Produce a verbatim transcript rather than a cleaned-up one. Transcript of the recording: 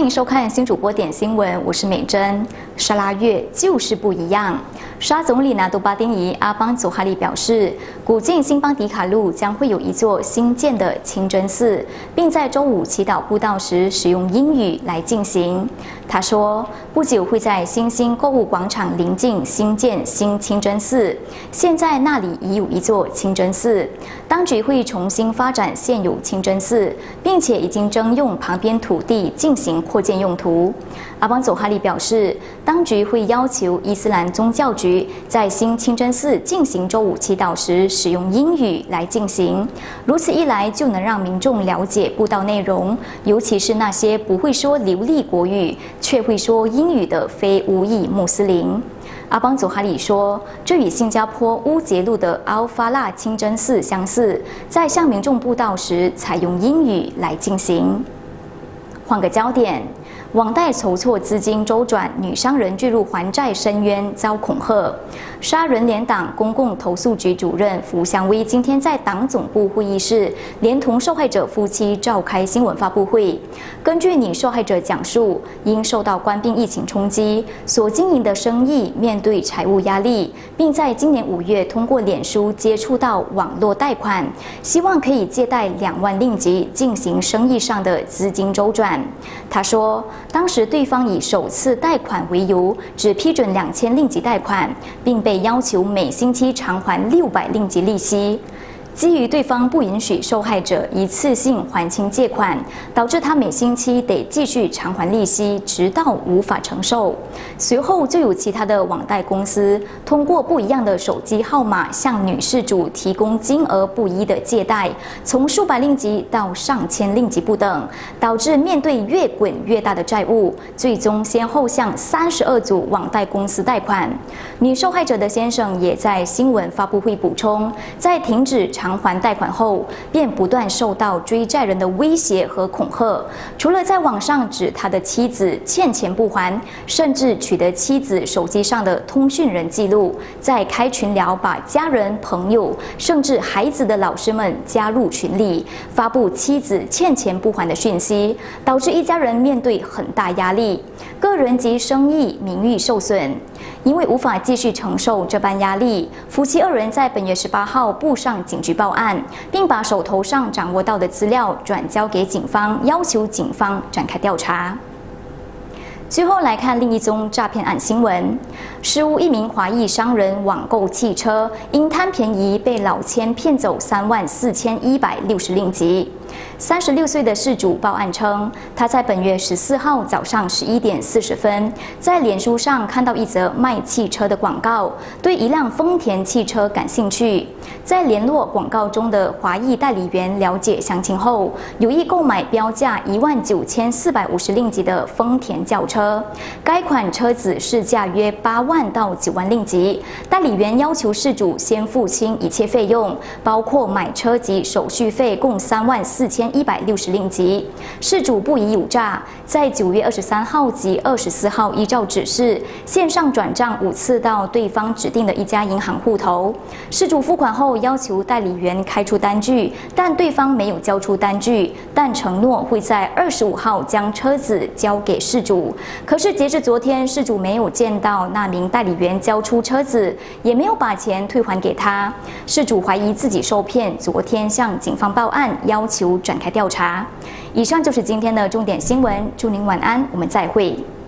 欢迎收看新主播点新闻，我是美珍。沙拉越就是不一样。沙总理拿督巴丁仪阿邦佐哈里表示，古晋新邦迪卡路将会有一座新建的清真寺，并在周五祈祷布道时使用英语来进行。他说，不久会在新兴购物广场邻近新建新清真寺，现在那里已有一座清真寺，当局会重新发展现有清真寺，并且已经征用旁边土地进行扩建用途。阿邦佐哈里表示，当局会要求伊斯兰宗教局在新清真寺进行周五祈祷时使用英语来进行，如此一来就能让民众了解布道内容，尤其是那些不会说流利国语却会说英语的非乌裔穆斯林。阿邦佐哈里说，这与新加坡乌节路的阿尔法纳清真寺相似，在向民众布道时采用英语来进行。换个焦点。网贷筹措资金周转，女商人坠入还债深渊，遭恐吓。沙人联党公共投诉局主任福祥威今天在党总部会议室，连同受害者夫妻召开新闻发布会。根据女受害者讲述，因受到冠病疫情冲击，所经营的生意面对财务压力，并在今年五月通过脸书接触到网络贷款，希望可以借贷两万令吉进行生意上的资金周转。他说，当时对方以首次贷款为由，只批准两千令吉贷款，并被要求每星期偿还六百令吉利息。基于对方不允许受害者一次性还清借款，导致他每星期得继续偿还利息，直到无法承受。随后就有其他的网贷公司通过不一样的手机号码向女事主提供金额不一的借贷，从数百令吉到上千令吉不等，导致面对越滚越大的债务，最终先后向三十二组网贷公司贷款。女受害者的先生也在新闻发布会补充，在停止偿还贷款后，便不断受到追债人的威胁和恐吓，除了在网上指他的妻子欠钱不还，甚至取得妻子手机上的通讯人记录，再开群聊把家人、朋友，甚至孩子的老师们加入群里，发布妻子欠钱不还的讯息，导致一家人面对很大压力，个人及生意名誉受损。因为无法继续承受这般压力，夫妻二人在本月十八号步上警局报案，并把手头上掌握到的资料转交给警方，要求警方展开调查。最后来看另一宗诈骗案新闻：失物一名华裔商人网购汽车，因贪便宜被老千骗走三万四千一百六十令吉。三十六岁的事主报案称，他在本月十四号早上十一点四十分，在脸书上看到一则卖汽车的广告，对一辆丰田汽车感兴趣。在联络广告中的华裔代理员了解详情后，有意购买标价一万九千四百五十令吉的丰田轿车。该款车子市价约八万到九万令吉。代理员要求事主先付清一切费用，包括买车及手续费，共三万四千一百六十令吉。事主不疑有诈，在九月二十三号及二十四号依照指示线上转账五次到对方指定的一家银行户头。事主付款后要求代理员开出单据，但对方没有交出单据，但承诺会在二十五号将车子交给事主。可是截至昨天，事主没有见到那名代理员交出车子，也没有把钱退还给他。事主怀疑自己受骗，昨天向警方报案，要求展开调查。以上就是今天的重点新闻，祝您晚安，我们再会。